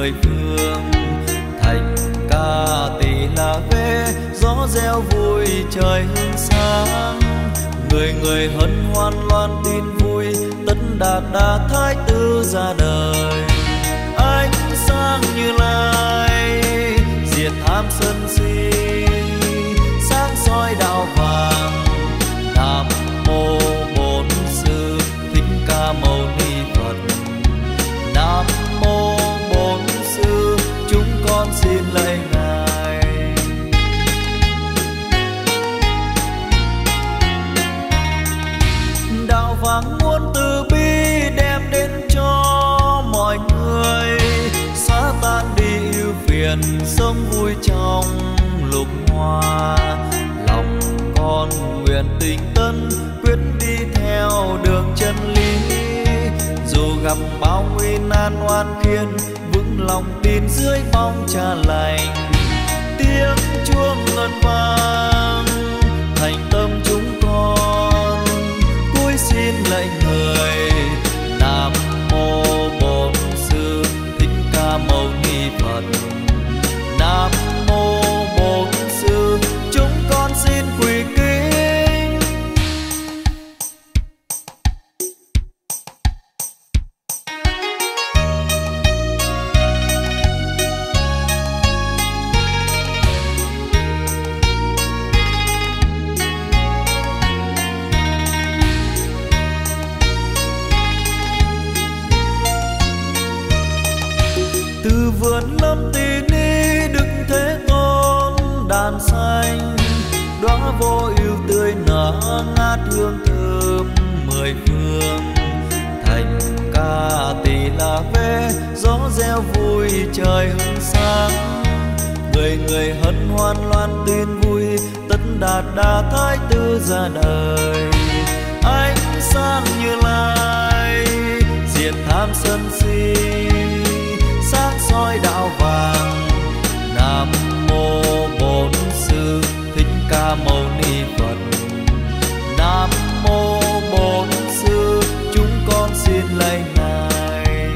mười phương. Thành ca tỷ là về gió reo vui trời hương sáng. Người người hân hoan loan tin vui, Tất Đạt Đa Thái Tử ra đời. Ánh sáng Như Lai diệt tham sân si, sáng soi đạo vàng. Nam mô Bổn Sư Thích Ca Mâu Ni Phật. Nam mô Bổn Sư, chúng con xin lạy Ngài. Đạo vàng muôn từ bi đem đến cho mọi người, xóa tan đi ưu phiền, sống vui trong lục hoa. Lòng con nguyện tình tân, quyết đi theo đường chân lý. Dù gặp bao nguy nan oan khiên, vững lòng tin dưới bóng Cha lành. Tiếng chuông ngân vang thành tâm chúng con, cúi xin lạy Người. Nam mô Bổn Sư Thích Ca Mâu Ni Phật. Nam mô Bổn Sư, chúng con xin quỳ kính. Từ vườn Lâm Tỳ Ni, Đức Thế Tôn đàn xanh. Đóa vô ưu tươi nở, ngát hương thơm mười phương. Thành ca tỷ là về gió reo vui trời hương sáng. Người người hân hoan loan tin vui, Tất Đạt Đa Thái Tử ra đời. Ánh sáng Như Lai diệt tham sân si, sáng soi đạo vàng. Nam mô Bổn Sư Thích Ca Mâu Ni Phật. Nam mô Bổn Sư, chúng con xin lạy Ngài.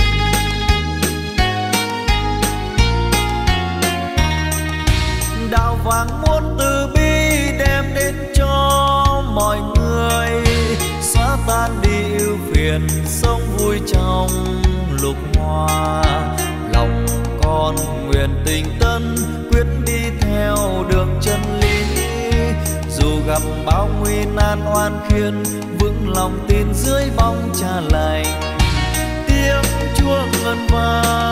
Đạo vàng muôn từ bi đem đến cho mọi người, xóa tan đi ưu phiền, sống vui trong lục hoa. Lòng con nguyện tình tân, quyết đi theo đường chân lý. Dù gặp bao nguy nan oan khiên, vững lòng tin dưới bóng Cha lành. Tiếng chuông ngân vang